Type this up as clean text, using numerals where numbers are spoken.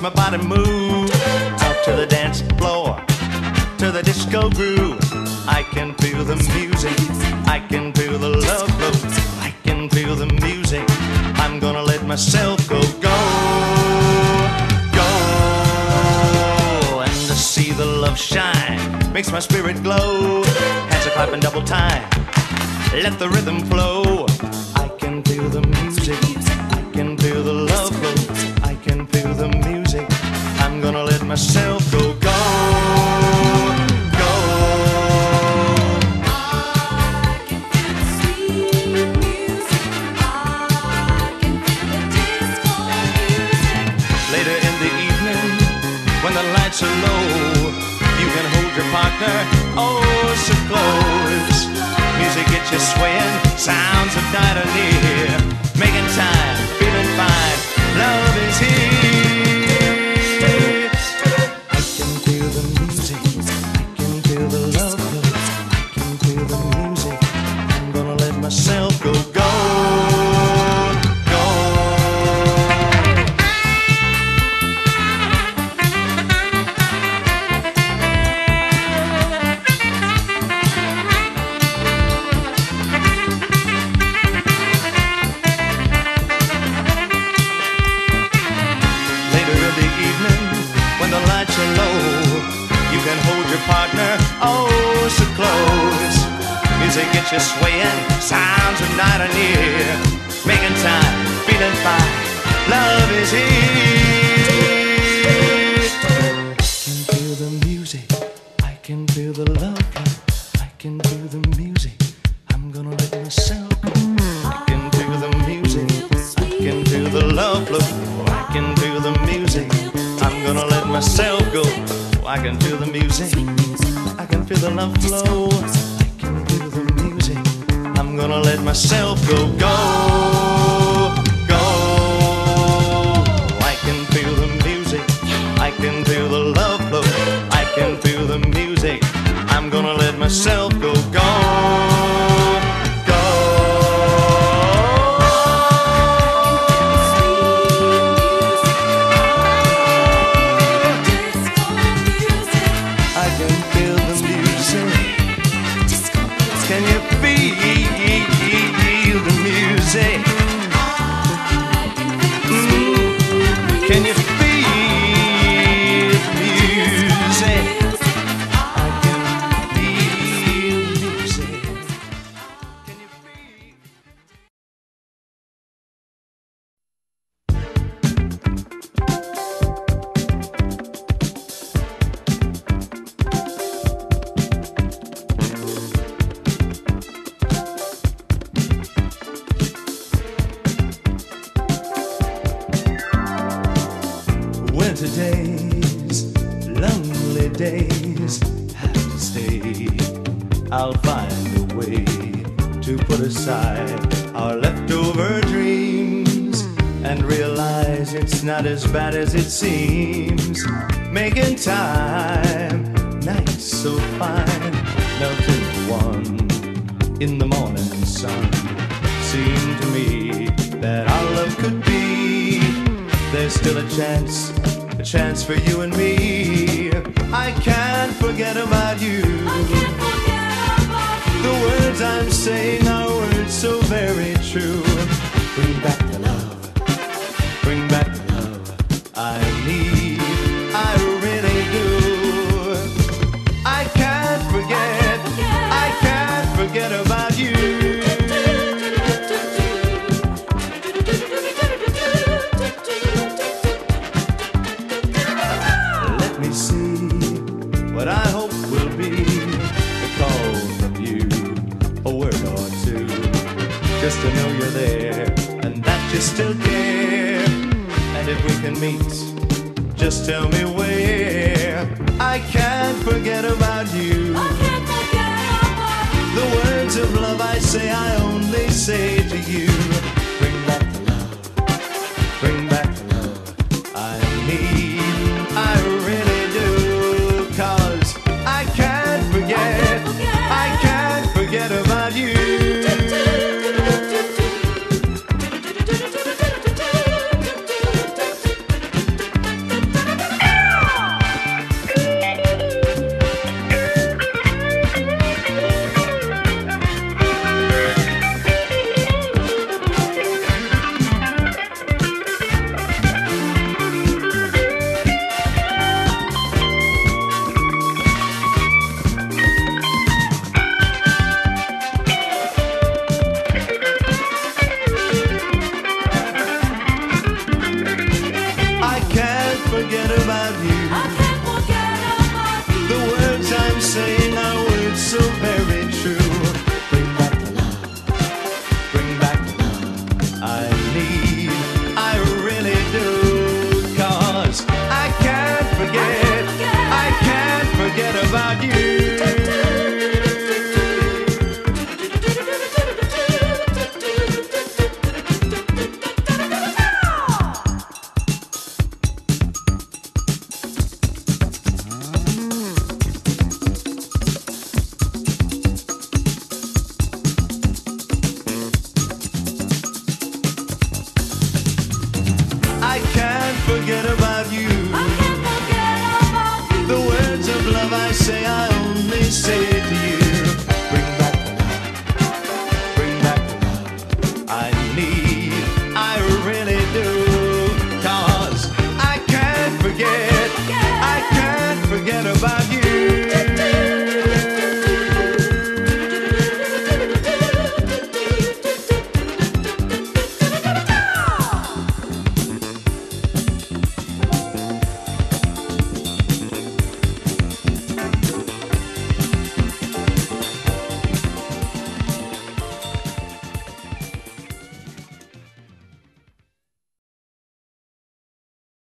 my body move out to the dance floor, to the disco groove. I can feel the music, I can feel the love flow, I can feel the music. I'm gonna let myself go, go, go. And to see the love shine makes my spirit glow. Hands are clapping double time, let the rhythm flow. I can feel the music, I can feel the love flow, I can feel the music. I'm gonna let myself go, go, go. I can feel the sweet music, I can feel the disco music. Later in the evening, when the lights are low, you can hold your partner, oh so close. Music gets you swaying, sounds of night are near. Making time, feeling fine, love is here. I can feel the music, I can feel the love, I can feel the music. I'm gonna let myself go, go, go. You can hold your partner, oh so close. Music gets you swaying, sounds of night are near. Making time, feeling fine, love is here. I can feel the music, I can feel the love, I can feel the music. I'm gonna let myself go. I can feel the music, I can feel the love flow, I can feel the music. I'm gonna let myself go. I can feel the music, I can feel the love flow, I can feel the music. I'm gonna let myself go, go, go. I can feel the music, I can feel the love flow, I can feel the music. I'm gonna let myself go, go, go. Can you feel the music? Can you feel the music? I can feel the music. Can you winter days, lonely days have to stay. I'll find a way to put aside our leftover dreams and realize it's not as bad as it seems. Making time, nights so fine, melting one in the morning sun. Seemed to me that our love could be. There's still a chance for you and me. I can't forget about you. I can't forget about you. The words I'm saying are words so very true. Bring back the love, bring back the love I need, I really do. I can't forget about you. What I hope will be a call from you, a word or two, just to know you're there and that you still care. And if we can meet, just tell me where. I can't forget about you. I can't forget about you. The words of love I say, I only say to you. Bring back the love, bring back the love I need, I really do. 'Cause I can't forget about you. so very true. Bring back the love, bring back the love I need, I really do. 'Cause I can't forget about you. I can't forget about you. I can't forget about you. The words of love I say, I only say